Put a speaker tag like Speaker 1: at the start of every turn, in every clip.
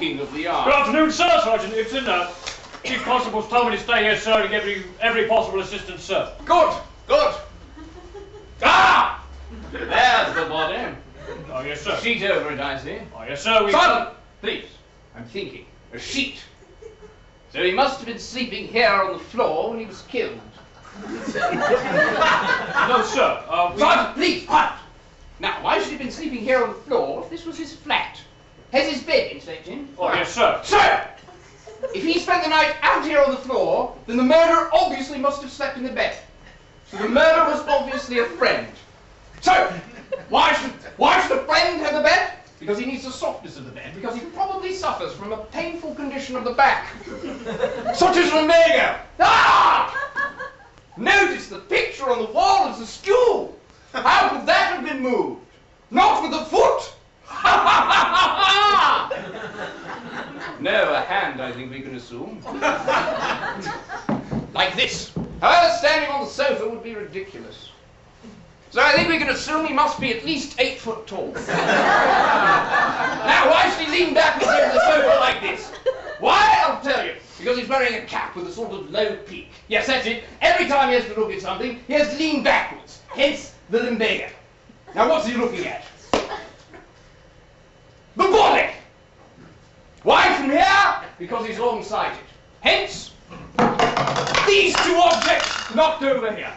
Speaker 1: talking of the yard.
Speaker 2: Good afternoon, sir. Sergeant Ibsen. Chief Constable's told me to stay here, sir, and give you every possible assistance, sir.
Speaker 1: Good, good. Ah! There's the body.
Speaker 2: Oh, yes, sir.
Speaker 1: Sheet over it, I see.
Speaker 2: Oh, yes, sir.
Speaker 1: Silent! Please. I'm thinking. A sheet. So he must have been sleeping here on the floor when he was killed.
Speaker 2: No, sir.
Speaker 1: Sergeant, please, quiet! Now, why should he have been sleeping here on the floor if this was his flat? Has his bed been slept in?
Speaker 2: Oh, yes, sir.
Speaker 1: Sir! If he spent the night out here on the floor, then the murderer obviously must have slept in the bed. So the murderer was obviously a friend. So, why should a friend have the bed? Because he needs the softness of the bed, because he probably suffers from a painful condition of the back. Such as lumbago. Ah! Notice the picture on the wall is a stool. How could that have been moved? Not with a foot. No, a hand, I think we can assume. Like this. However, standing on the sofa would be ridiculous. So I think we can assume he must be at least 8 foot tall. Now, why should he lean backwards over the sofa like this? Why? I'll tell you. Because he's wearing a cap with a sort of low peak. Yes, that's it. Every time he has to look at something, he has to lean backwards. Hence, the lumbago. Now, what's he looking at? The body! Why from here? Because he's long-sighted. Hence, these two objects knocked over here.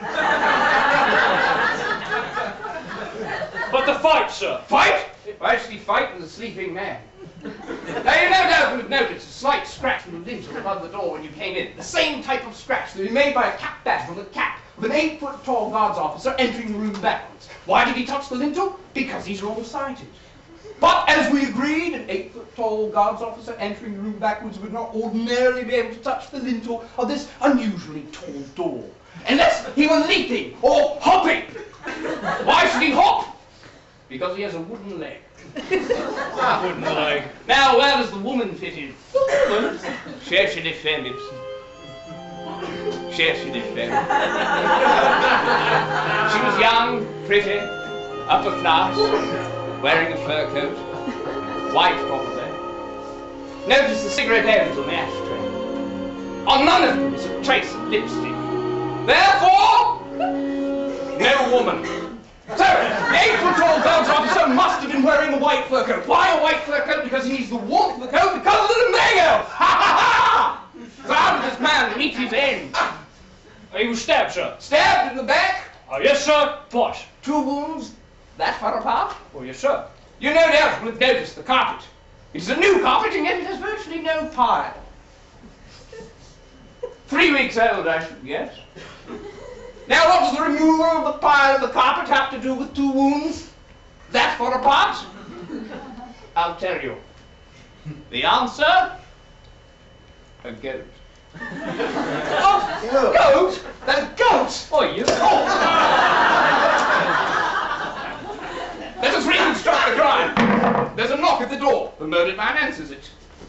Speaker 2: But the fight, sir.
Speaker 1: Fight? Why should he fight with a sleeping man? Now, you no doubt would have noticed a slight scratch on the lintel above the door when you came in. The same type of scratch that was made by a cap badge on the cap of an 8-foot-tall guards officer entering the room backwards. Why did he touch the lintel? Because he's long-sighted. But as we agreed, an 8-foot-tall guards officer entering the room backwards would not ordinarily be able to touch the lintel of this unusually tall door, unless he were leaping or hopping. Why should he hop? Because he has a wooden leg.
Speaker 2: Wooden leg.
Speaker 1: Now, where does the woman fit in? Cherchez les femmes, Ibsen. Cherchez les femmes. She was young, pretty, upper class, wearing a fur coat, white probably. Notice the cigarette ends on the ashtray. On none of them is a trace of lipstick. Therefore, no woman. So, the 8-foot-tall guards officer must have been wearing a white fur coat. Why a white fur coat? Because he needs the warmth of the coat because of the lumbago! Ha ha ha! So how did this man meet his end?
Speaker 2: He was stabbed, sir.
Speaker 1: Stabbed in the back?
Speaker 2: Oh, yes, sir. But
Speaker 1: 2 wounds that far apart?
Speaker 2: oh, yes, sir.
Speaker 1: You no doubt will have noticed the carpet. It is a new carpet, and yet it has virtually no pile. 3 weeks old, I should guess. Now, what does the removal of the pile of the carpet have to do with 2 wounds that far apart? I'll tell you. The answer? A goat. Oh, goat? A goat?
Speaker 2: Oh, you.
Speaker 1: Let us reconstruct the crime. There's a knock at the door. The murdered man answers it.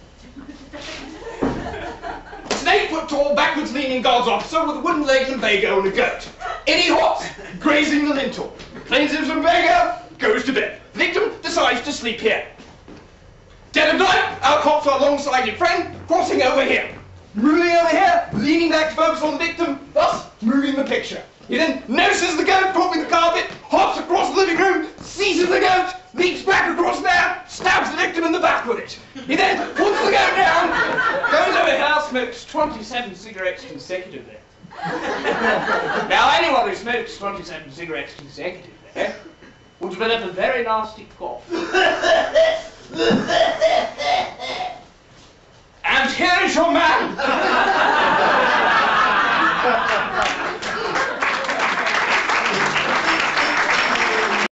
Speaker 1: It's an 8-foot-tall, backwards-leaning guards officer with a wooden leg, lumbago, and a goat. In he hops, grazing the lintel. Cleans his lumbago, goes to bed. Victim decides to sleep here. Dead of night, out hops our long-sighted friend, crossing over here. Moving over here, leaning back to focus on the victim, thus moving the picture. He then notices the goat dropping the carpet, hops across the living room, seizes the goat, leaps back across there, stabs the victim in the back with it. He then puts the goat down, goes over here, smokes 27 cigarettes consecutively. Now, anyone who smokes 27 cigarettes consecutively will develop a very nasty cough. And here is your man!